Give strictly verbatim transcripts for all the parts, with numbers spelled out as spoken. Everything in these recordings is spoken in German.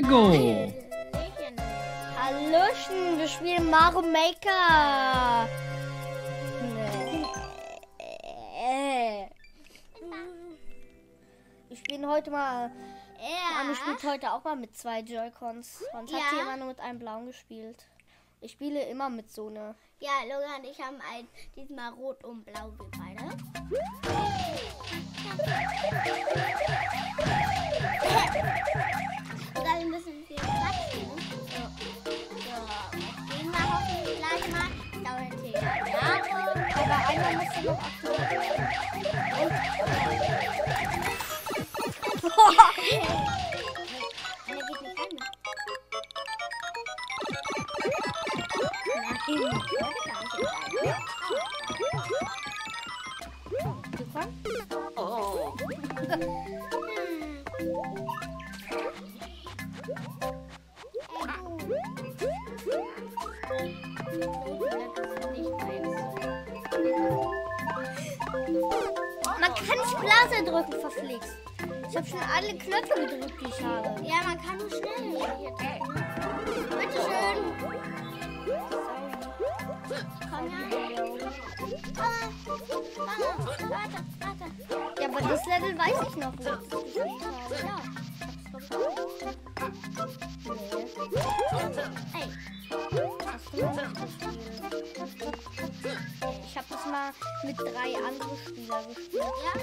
Bingo! Hallöchen, wir spielen Mario Maker. Wir spielen heute mal. Ja. Manu spielt heute auch mal mit zwei Joy-Cons. Sonst Ja. hat sie immer nur mit einem blauen gespielt. Ich spiele immer mit so einer. Ja, Logan und ich haben ein, diesmal rot und blau wie beide. Und dann müssen wir quatschen. Ja. Ja. Den wir hoffentlich gleich mal. Dauert hier Jahre. Aber einmal musst du noch aktiviert werden. Einer geht nicht rein. Oh. Man kann Blase drücken, verflixt. Ich habe schon alle Knöpfe gedrückt, die ich habe. Ja, man kann nur schnell hier drücken. Bitte schön. Komm her. Warte, warte, warte. Ja, aber das Level weiß ich noch, wo ich das gespielt habe. Ja. Nee. Ey. Hast du noch nicht gespielt? Ich habe das mal mit drei anderen Spielern gespielt. Ja?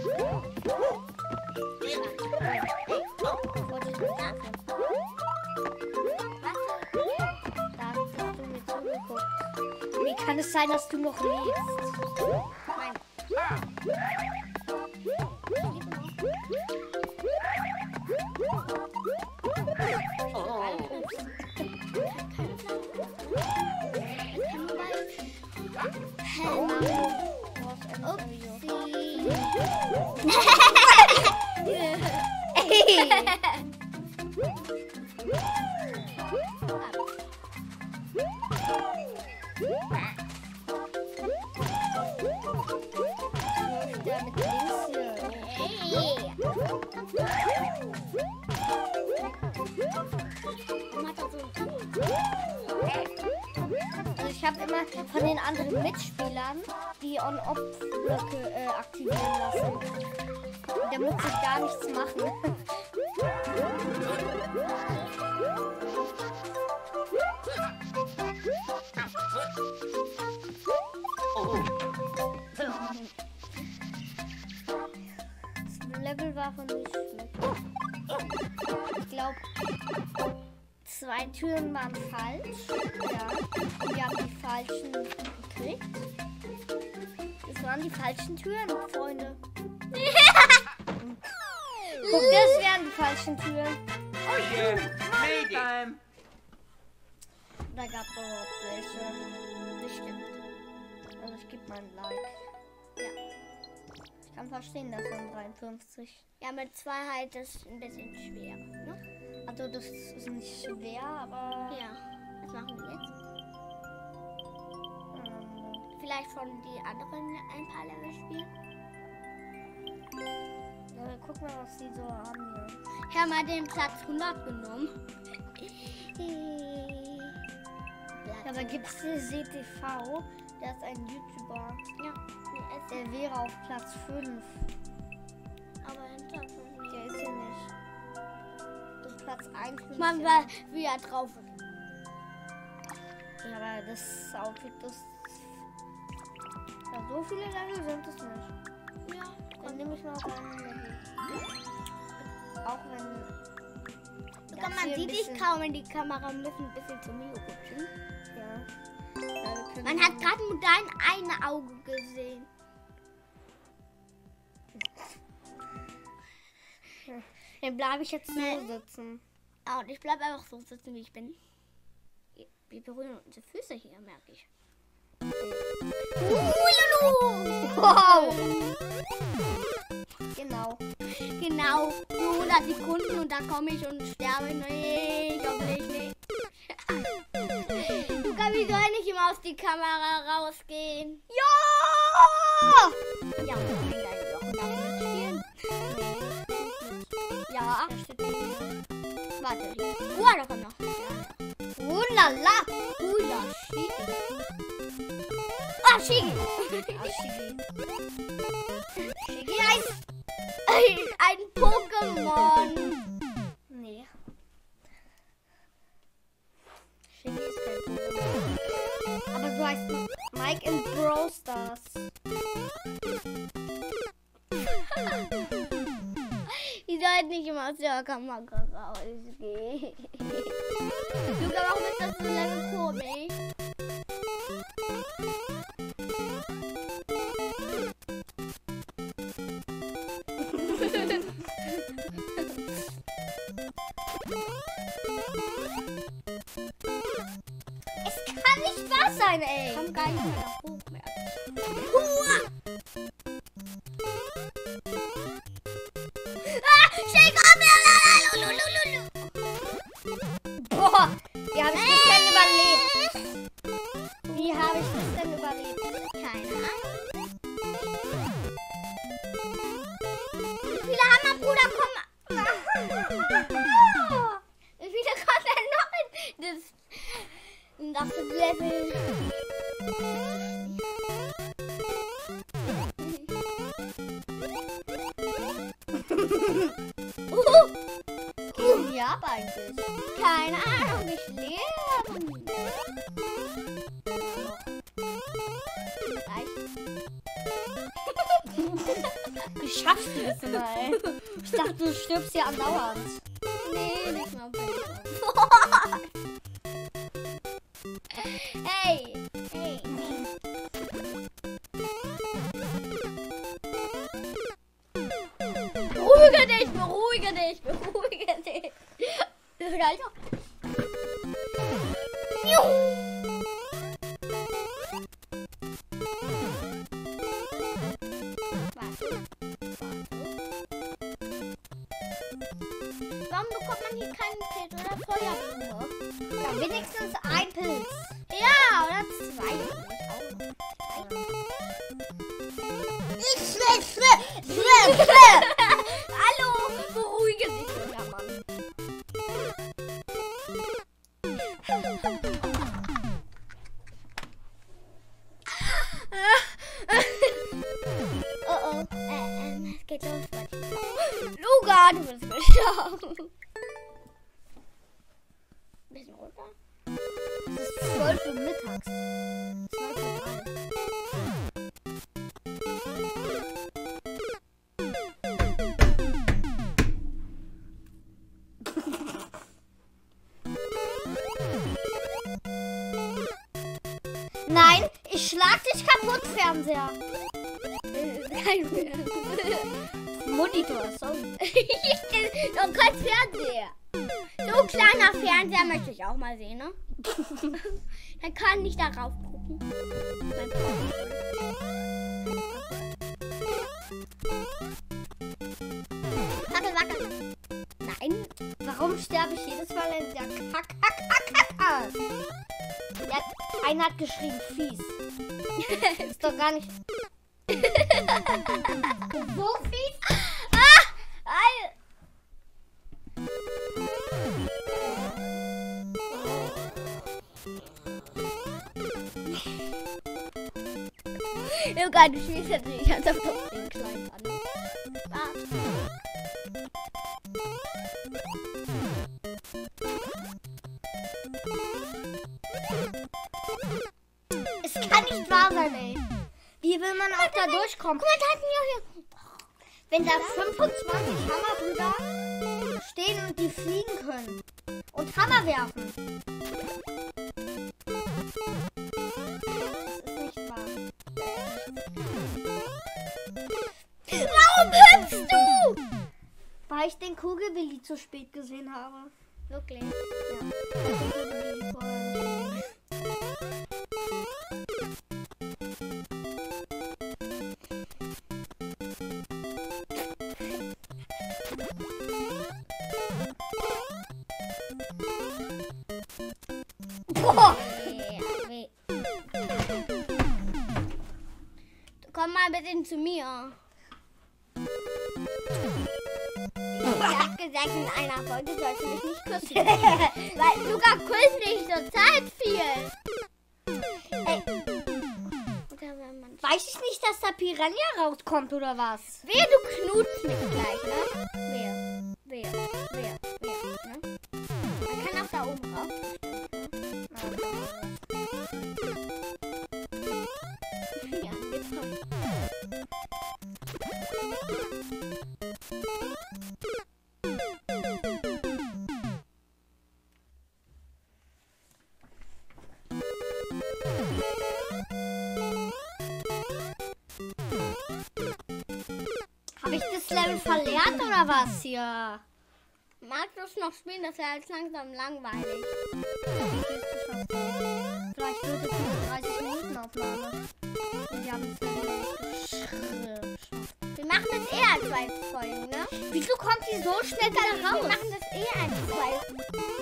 Wollte ich nicht sagen. Da hast du mir zugeguckt. Wie kann es sein, dass du noch lebst? Also ich habe immer von den anderen Mitspielern die On-Off-Blöcke äh, aktivieren lassen. Der muss sich gar nichts machen. Das Level war von nicht schlecht. Ich glaube, zwei Türen waren falsch. Ja. Und wir haben die falschen gekriegt. Das waren die falschen Türen, Freunde. Guck, das wären die falschen Türen. Oh je, made it. Da gab es überhaupt welche. Bestimmt. Also ich gebe mal ein Like. Ja. Ich kann verstehen, dass dann dreiundfünfzig. Ja, mit zwei halt ist ein bisschen schwer. Ne? Also das ist nicht schwer, aber... Ja. Was machen wir jetzt? Ähm, Vielleicht von die anderen ein paar Level spielen? ja, guck mal, was die so haben hier. Ich habe mal den Platz hundert genommen. Ja, aber gibt es hier C T V? Der ist ein YouTuber. Ja, Der wäre auf Platz fünf. aber hinter von Der ist hier nicht. Das Platz eins. bin Man ich war immer. wieder drauf. Ja, aber das Outfit, das... Ja, so viele Level sind es nicht. Ja, Dann nehme ich mal deinen Level. Auch wenn... Sogar man sieht dich kaum in die Kamera, müssen ein bisschen zu mir rutschen. Ja. Ja, wir können Man hat gerade nur dein ein Auge gesehen. Dann bleibe ich jetzt so Nee. sitzen. Ah, und ich bleibe einfach so sitzen, wie ich bin. Wir berühren unsere Füße hier, merke ich. Wow! Genau. Genau, nur hundert Sekunden und dann komme ich und sterbe. Nee, hoffentlich nicht. Du kannst wie soll nicht immer aus die Kamera rausgehen? Ja! Ja, und ich kann gleich auch damit spielen. Ja. Da steht Warte. Oh, da kommt noch. Oh la la. Ula, Shigi. Ah, Shigi. Ja, Shigi. Shigi heißt... Ein, ein Pokémon. Nee. Shigi ist kein Pokémon. Aber du heißt Mike in Brawl Stars. Die sollten nicht immer aus der Kamera rausgehen. Luca, warum ist das so lange komisch? Es kann nicht wahr sein, ey. Ich kann gar nicht mehr da hoch mehr. Ah, shake up! Boah, wie habe ich das denn überlebt? Wie habe ich das denn überlebt? Keine Ahnung. Wie viele Hammerbruder kommen? Wie viele kommen denn noch in das, in das Level? uh, Gehen die ab eigentlich? keine Ahnung, ich lebe. Wie schaffst du das immer, ey? Ich dachte, du stirbst ja andauernd. Nee, nicht mal. Hey, hey. Beruhige dich, beruhige dich, beruhige dich. Alter. Juhu. Warum bekommt man hier keinen Pilz oder Feuerblume? Ja, wenigstens ein Pilz. Ja, oder zwei. Hallo, beruhige dich, junger Mann. Oh oh, äh, ähm, es geht los. Luca, du bist gestorben. Bisschen runter. Es ist zwölf Uhr mittags. zwölf Uhr drei. Nein, ich schlag dich kaputt, Fernseher. Kein Monitor, sorry. Doch kein Fernseher. So ein kleiner Fernseher möchte ich auch mal sehen, ne? Dann kann ich darauf gucken. Mein Wackel, wackel. Nein, warum sterbe ich jedes Mal in der Kack, Kack, Kack, Kack? Der hat, einer hat geschrieben, fies. Ist doch gar nicht... So fies? Ah! Al Luca, du schießt jetzt nicht ganz auf den Kleinen an. Ah. Es kann nicht wahr sein, ey. Wie will man auch da durchkommen? Guck mal, da hatten wir hier. Wenn da fünfundzwanzig Hammerbrüder stehen und die fliegen können und Hammer werfen. Das ist nicht wahr. Warum hüpfst du? Weil ich den Kugelwilli zu spät gesehen habe. Wirklich? Ja. Den Kugelwilli vorher nicht. Boah. Komm mal bitte zu mir. Ich hab gesagt, in einer Folge sollst du mich nicht küssen. Weil Luca küsst nicht total viel. Ey. Weiß ich nicht, dass da Piranha rauskommt oder was? Wer, du knutst mich gleich, ne? Wer? Wer? Wer? Wer? Ne? Man kann auch da oben rauf. Ja, jetzt komm. Habe ich das Level verlernt oder was hier? Magst du es noch spielen? Das wäre jetzt langsam langweilig. Vielleicht wird es nur dreißig Minuten Aufnahme. Und wir haben es nicht geschafft. Wir machen das eher als zwei Folgen, ne? Wieso kommt die so schnell da Wir raus? machen das eher als zwei.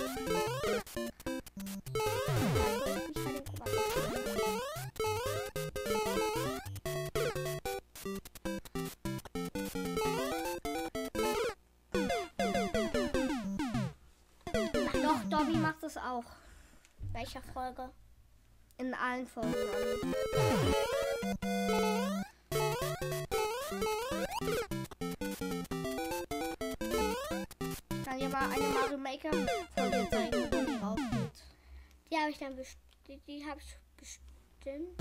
Doch, Dobby macht es auch. Welcher Folge? In allen Folgen. Ich kann dir mal eine Mario Maker Folge zeigen, wo die raufgeht. Die habe ich dann bestimmt. Die, die habe ich bestimmt.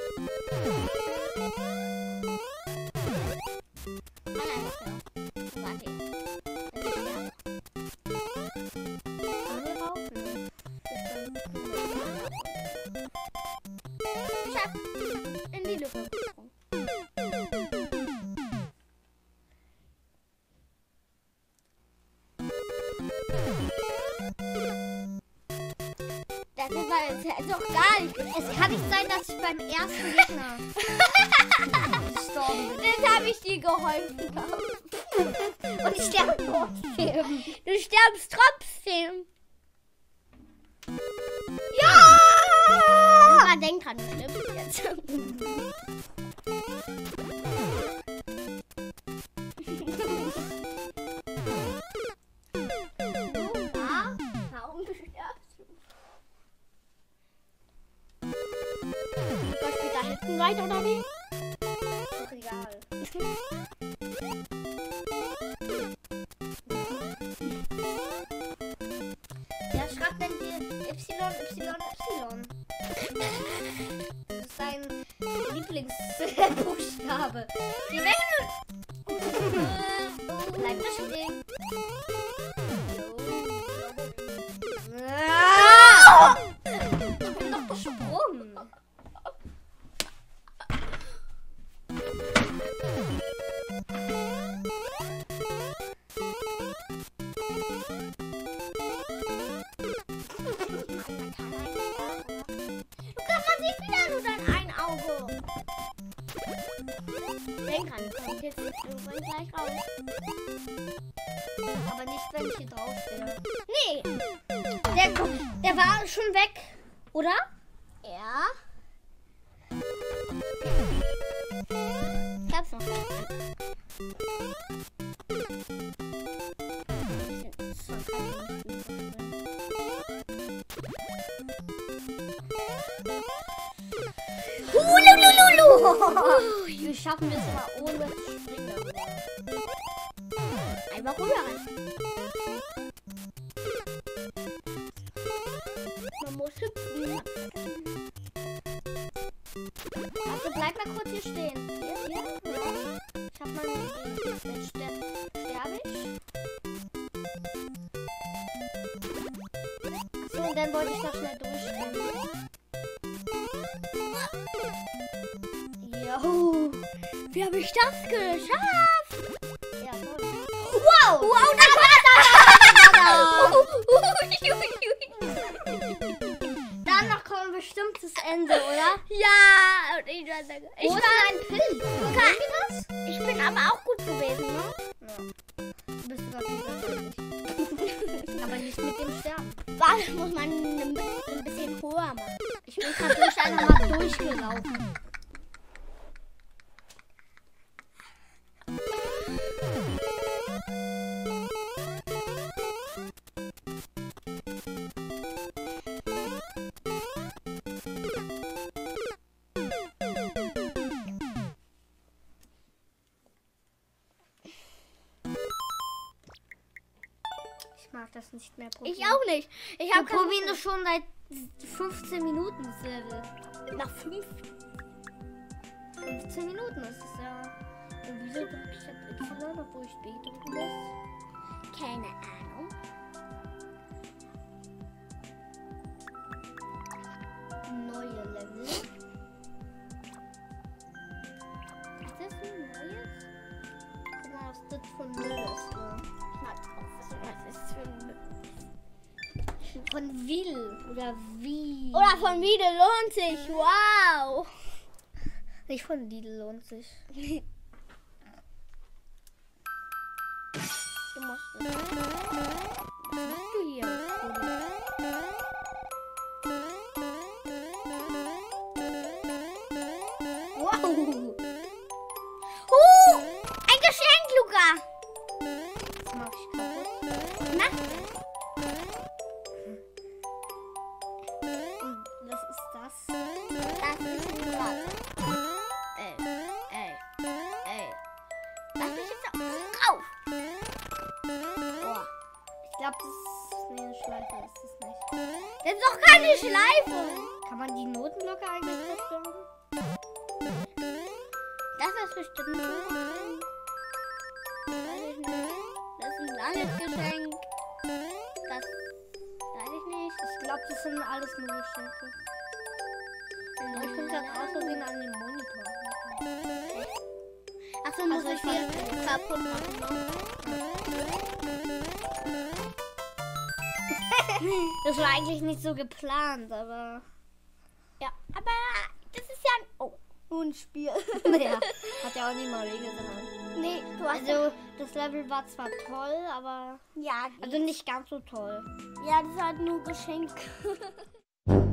Ah, nein, das ja. Warte. Kann wir rauf? Nee. Ich hab in die Luft gesprungen. Das war jetzt doch gar nicht. Es kann nicht sein, dass ich beim ersten Gegner gestorben bin. Das habe ich dir geholfen. Und ich sterbe trotzdem. Du stirbst trotzdem. Ja! Aber denk dran, du stirbst jetzt. Nora, warum stirbst du? Luca spielt da hinten weiter, oder wie? Doch egal. Ja, schreibt denn hier Y, Y, Y. Das ist dein Lieblingsbuchstabe. Geh weg! Bleib da stehen. Ah! Ich bin doch gesprungen. Denk dran, kommt jetzt irgendwann gleich raus. Aber nicht, wenn ich hier draufstehe. Nee. Der, der war schon weg, oder? Ja. Ich hab's noch. Hululululu! Wir schaffen es mal ohne zu springen. Einfach rüber rein. Man muss hüpfen. Also bleib mal kurz hier stehen. Hier, hier, ja. Ich hab mal eine Idee. Jetzt ster sterbe ich. Achso, und dann wollte ich da schnell durchrennen. Jo. Wie habe ich das geschafft? Ja, toll. Wow! Wow, da war da! Danach kommt bestimmt das Ende, oder? Ja! Und ich war, ich Wo ist war dein Pilz? Luca, ich bin aber auch gut gewesen, ne? Ja. Du bist sogar viel besser als ich. Aber nicht mit dem Sterben. Warte, muss man ein ein bisschen höher machen. Ich bin gerade durch einfach mal durchgelaufen. ich mag das nicht mehr probieren. Ich auch nicht. Ich Wir habe probieren das schon seit fünfzehn Minuten, das Level. nach fünf. fünfzehn Minuten ist es ja. Und wieso drücke ich jetzt Y, obwohl ich B drücken muss? Keine Ahnung. Neue Level. Ist das ein neues? Guck mal, was das von Müll ist. Ja. Mal drauf, was ist für ein Müll. Von Will oder wie? Oder von Miete lohnt sich. Wow. Nicht von Lidl lohnt sich. Du musst Was machst du hier? Wow! Uh, ein Geschenk, Luca. Das mach ich kaputt. Na? Und was ist das? Das ist ein Warte. Ey, ey, ey. Lass mich jetzt auf. Oh. Ich glaube, das ist nee, eine Schleife. Ist das nicht? Das ist doch keine Schleife. Kann man die Notenblöcke eigentlich zerstören? Das ist bestimmt ein Geschenk. Weiß ich nicht. Das ist ein langes Geschenk. Das weiß ich nicht. Ich glaube, das sind alles nur Geschenke. Aber ich bin gerade aus Versehen an den Monitor. Achso, muss Also ich ich hier weiß- kaputt machen. Ne? Das war eigentlich nicht so geplant, aber Ja, aber das ist ja ein... Oh, nur ein Spiel. ja, hat ja auch nicht mal wehgetan. Nee, du hast... Also das Level war zwar toll, aber ja, also nicht ganz so toll. ja, das ist halt nur Geschenk.